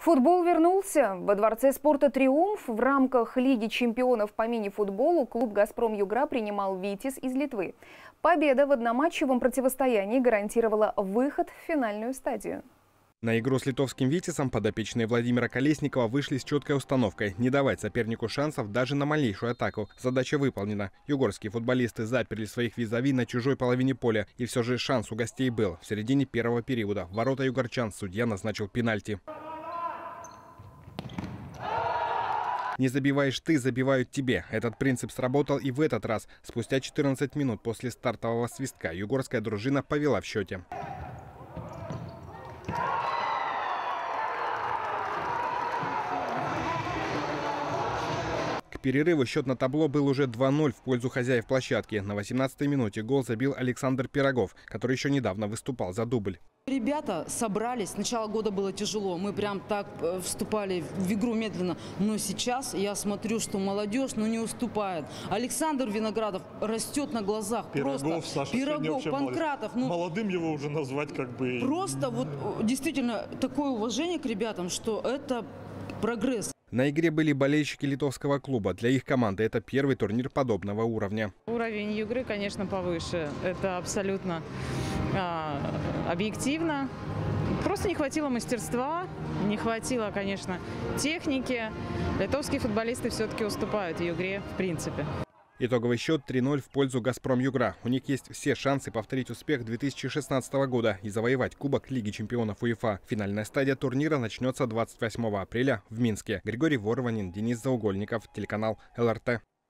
Футбол вернулся. Во Дворце спорта «Триумф» в рамках Лиги чемпионов по мини-футболу клуб «Газпром Югра» принимал «Витязь» из Литвы. Победа в одноматчевом противостоянии гарантировала выход в финальную стадию. На игру с литовским «Витязем» подопечные Владимира Колесникова вышли с четкой установкой – не давать сопернику шансов даже на малейшую атаку. Задача выполнена. Югорские футболисты заперли своих визави на чужой половине поля. И все же шанс у гостей был. В середине первого периода в ворота югорчан судья назначил пенальти. Не забиваешь ты, забивают тебе. Этот принцип сработал и в этот раз. Спустя 14 минут после стартового свистка югорская дружина повела в счете. К перерыву счет на табло был уже 2-0 в пользу хозяев площадки. На 18-й минуте гол забил Александр Пирогов, который еще недавно выступал за дубль. Ребята собрались. С начала года было тяжело. Мы прям так вступали в игру медленно. Но сейчас я смотрю, что молодежь не уступает. Александр Виноградов растет на глазах. Пирогов, Саша, Пирогов, Панкратов. Молодым его уже назвать как бы... Просто вот действительно такое уважение к ребятам, что это прогресс. На игре были болельщики литовского клуба. Для их команды это первый турнир подобного уровня. Уровень игры, конечно, повыше. Это абсолютно объективно. Просто не хватило мастерства, не хватило, конечно, техники. Литовские футболисты все-таки уступают в игре в принципе. Итоговый счет 3-0 в пользу «Газпром Югра». У них есть все шансы повторить успех 2016 года и завоевать Кубок Лиги чемпионов УЕФА. Финальная стадия турнира начнется 28 апреля в Минске. Григорий Ворванин, Денис Заугольников, телеканал ЛРТ.